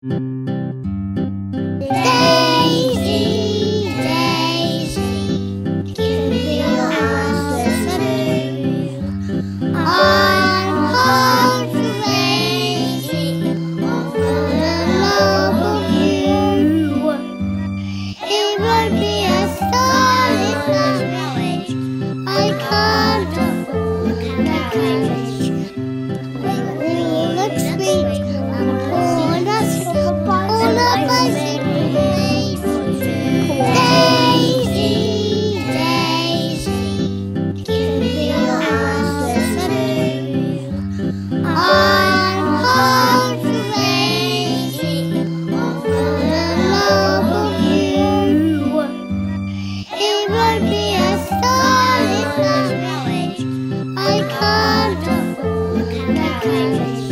Daisy, Daisy, give me your arms and I'm home to Daisy, over the love of you. It won't be a starry marriage, I can't afford the carriage. We look sweet and all us all our bicycle mates. Daisy, Daisy, give me your arms and I'm home to Daisy, over the love of you. It won't be a starry marriage, I can't afford the carriage.